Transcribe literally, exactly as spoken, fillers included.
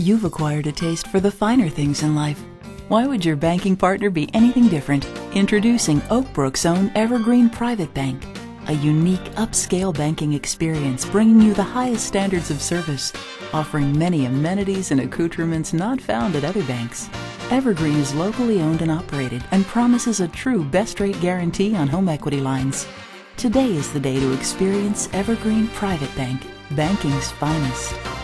You've acquired a taste for the finer things in life. Why would your banking partner be anything different? Introducing Oakbrook's own Evergreen Private Bank, a unique upscale banking experience bringing you the highest standards of service, offering many amenities and accoutrements not found at other banks. Evergreen is locally owned and operated and promises a true best rate guarantee on home equity lines. Today is the day to experience Evergreen Private Bank, banking's finest.